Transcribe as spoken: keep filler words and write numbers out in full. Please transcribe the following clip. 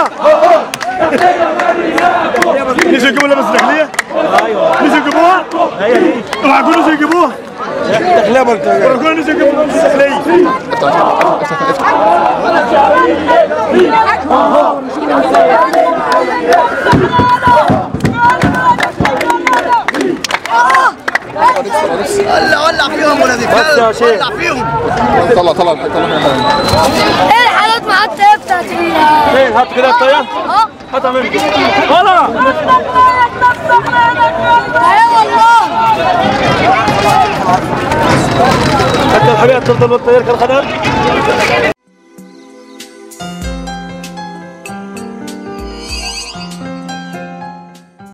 جبوها نسوا يجيبوا لبس داخليه؟ ايوه نسوا يجيبوها؟ هي دي اوعى يكونوا نسوا يجيبوها داخليه برضه اوعى يكونوا نسوا يجيبوا لبس داخليه ولع ولع فيهم ولاد الكلب ولع فيهم طلع طلع طلع ايه الحالات مع الطيب بتاعت فين هات كده الطيب؟ اه هاتها منك طلع ايه والله حتى الحبيب تفضل بالطير كالخدم